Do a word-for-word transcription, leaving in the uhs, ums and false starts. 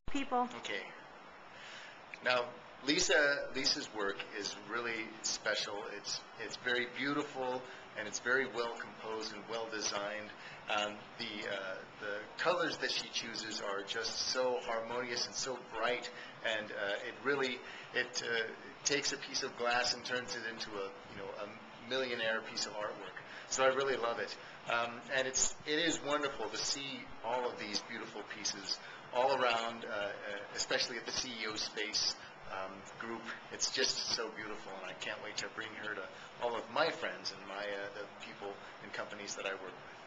people. Okay. Now, Lisa, Lisa's work is really special. It's it's very beautiful and it's very well composed and well designed. Um, the uh, the colors that she chooses are just so harmonious and so bright, and uh, it really it uh, takes a piece of glass and turns it into a you know a millionaire piece of artwork. So I really love it, um, and it's it is wonderful to see all of these beautiful pieces all around, uh, uh, especially at the C E O space um, group. It's just so beautiful, and I can't wait to bring her to all of my friends and my uh, the people and companies that I work with.